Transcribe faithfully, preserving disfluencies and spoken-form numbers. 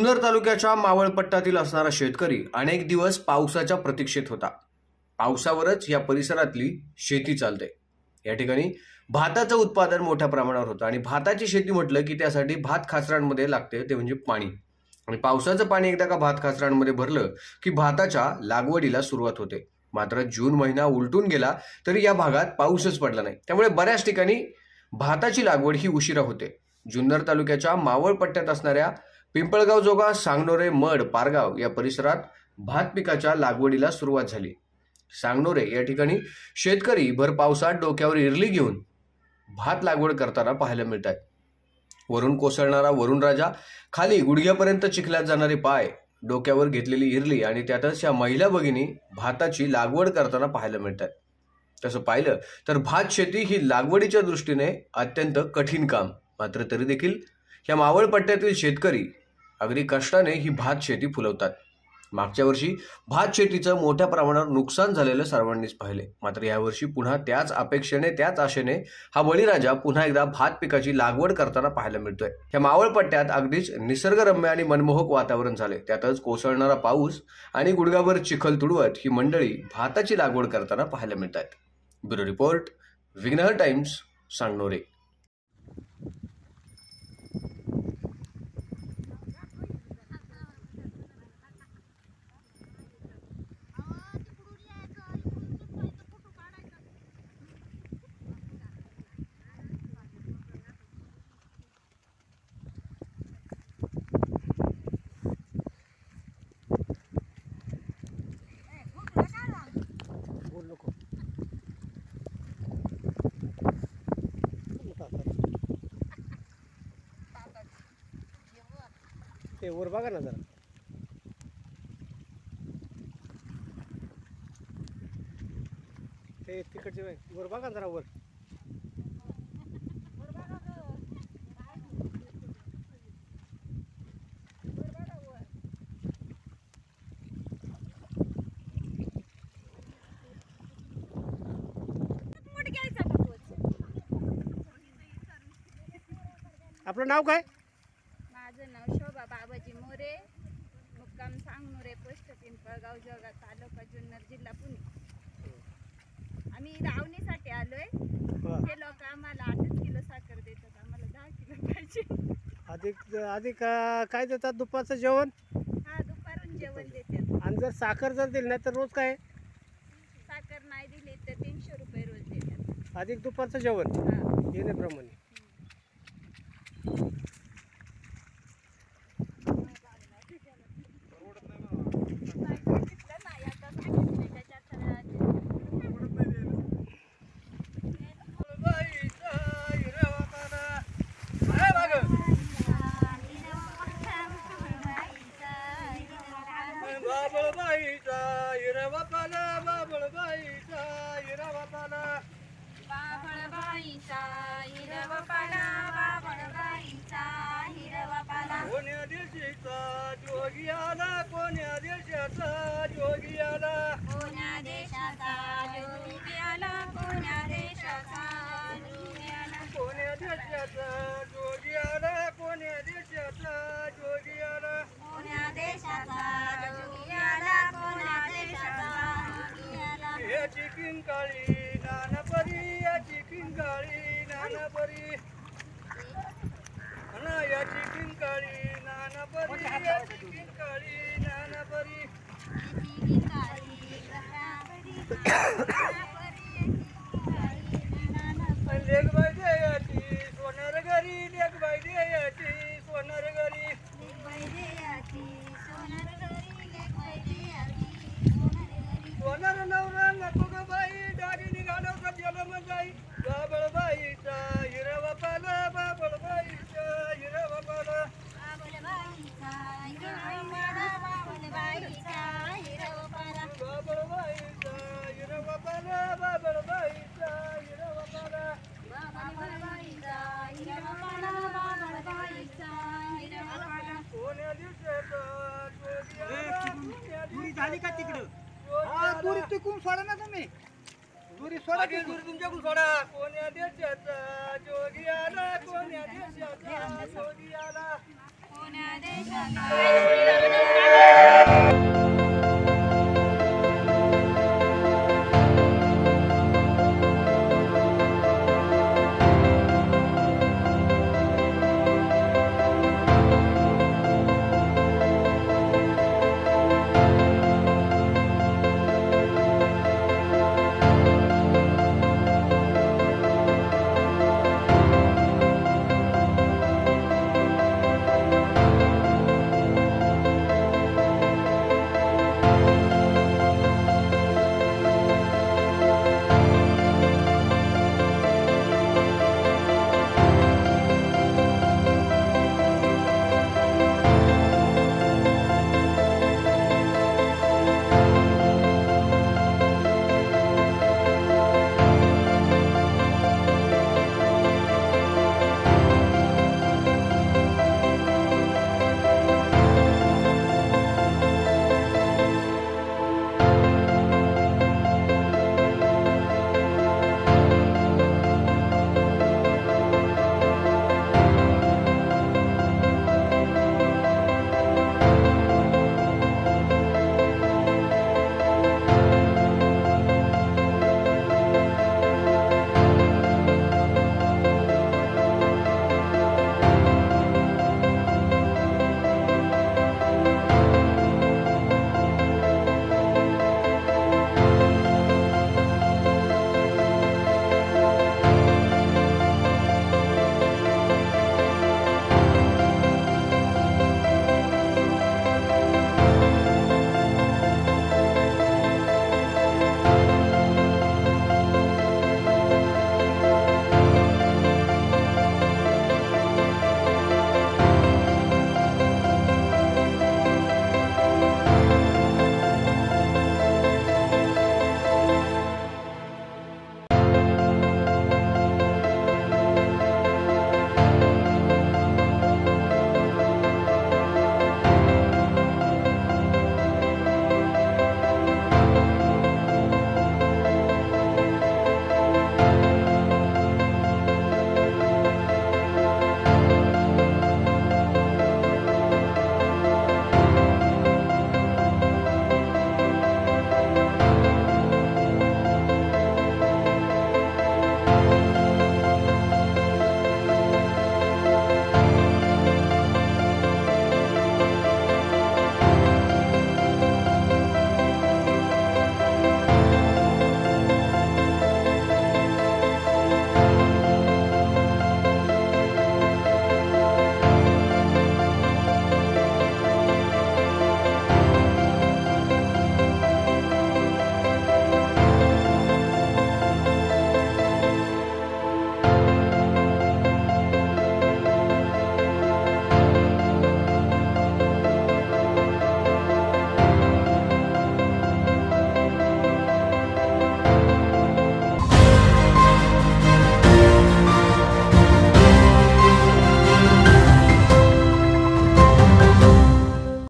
जुन्नर तालुक्याच्या मावळ पट्ट्यातील असणारा शेतकरी अनेक दिवस पावसाच्या प्रतीक्षेत होता। पावसावरच या परिसरातली शेती चालते। या ठिकाणी भाताचं उत्पादन मोठ्या प्रमाणावर होतं आणि भाताची शेती म्हटलं की त्यासाठी भात खाचरांमध्ये लागते ते म्हणजे पाणी। आणि पावसाचं पाणी एकदा का भात खाचरांमध्ये भरलं की भाताच्या लागवडीला सुरुवात होते। मात्र जून महिना उलटून गेला तरी या भागात पाऊसच पडला नाही, त्यामुळे बऱ्याच ठिकाणी भाताची लागवड ही उशिरा होते। जुन्नर तालुक्याच्या मावळ पट्ट्यात असणाऱ्या पिंपळगाव जोगा, सांगनोरे, मड, पारगाव या परिसरात भात पिकाच्या लागवडीला सुरुवात झाली। सांगनोरे या ठिकाणी शेतकरी भर पावसात डोक्यावर इरली घेऊन भात लागवड करताना पाहायला मिळतात। वरून कोसळणारा वरुण राजा, खाली गुडघ्यापर्यंत चिखल्यात जाणारे पाय, डोक्यावर घेतलेली इरली आणि त्यातच या महिला भगिनी भाताची लागवड करताना पाहायला मिळतात। तसं पाहिलं तर भात शेती ही लागवडीच्या दृष्टीने अत्यंत कठीण काम, मात्र तरी देखील या मावळ पट्ट्यातील शेतकरी अगदी कष्टाने ही भात शेती फुलवतात। मागच्या वर्षी भात शेतीचं मोठ्या प्रमाणावर नुकसान झालेलं सर्वांनीच पाहिले, मात्र यावर्षी पुन्हा त्याच अपेक्षेने त्याच आशेने हा बळीराजा पुन्हा एकदा भात पिकाची लागवड करताना पाहायला मिळतोय। या मावळ पट्ट्यात अगदीच निसर्गरम्य आणि मनमोहक वातावरण झाले, त्यातच कोसळणारा पाऊस आणि गुडघाभर चिखल तुडवत ही मंडळी भाताची लागवड करताना पाहायला मिळतात। Bureau report, Vighnahar times, Sangnore. ते वर बघा ना जरा, ते तिकडचे वर बघा जरा वर। आपलं नाव काय? माझं नाव शोभा बाबाजी मोरे, मुक्काम सांगनोरे, पोस्ट पिंपळगाव जोगा, तालुका जुन्नर, जिल्हा पुणे। आम्ही रावणीसाठी आलोय। हे लोक आम्हाला आठच किलो साखर देतात, आम्हाला दहा किलो पाहिजे। अधिक अधिक काय देतात? दुपारचं जेवण? हा, दुपारून जेवण देतात। आणि जर साखर जर दिली नाही तर रोज काय? साखर नाही दिली तर तीनशे रुपये रोज देतात। अधिक दुपारचं जेवण हा, येण्याप्रमाणे। बाबळबाईचा हिरवा पाला, बाबळबाईचा हिरवा पाला, बाबळबाईचा हिरवा पाला, बाबळबाईचा हिरवा पाला। कोण्या देशाचा जोगी आला, कोण्या देशाचा जोगी आला, कोण्या देशाचा जोगी आला, कोण्या देशाचा जोगी आला, कोण्या देशाचा जोगी आला, कोण्या देशाचा जोगी आला, कोण्या देशाचा जोगी आला, कोण्या देशाचा जोगी आला। याची किंकाळी नानपरी, याची किंकाळी नानपरी, ना याची किंकाळी नानपरी, याची किंकाळी नानपरी, लेख बाई देयाची सोनार घरी, लेख बाई देयाची सोनार घरी, सोनार नवरा नको ग बाई, दागिनी घालवता जलम जाई, बाबळबाईचा हिरवा पाला, बाबळबाईचा हिरवा पाला, बाबळबाईचा हिरवा पाला, बाबळबाईचा हिरवा पाला, बाबळबाईचा हिरवा पाला, बाबळबाईचा हिरवा पाला, बाबळबाईचा हिरवा पाला, बाबळबाईचा हिरवा पाला। कोण्या दिवसाचा जोगी आला, कोण्या झाली का तिकडं? दिवसाचा दुरी टिकून सोडा ना तुम्ही, दुरी सोडा की दूर तुमच्याकडून सोडा। कोण्या देशाचा जोगी आला, कोण्या देशाचा जोगी आला, कोण्या देशाचा ना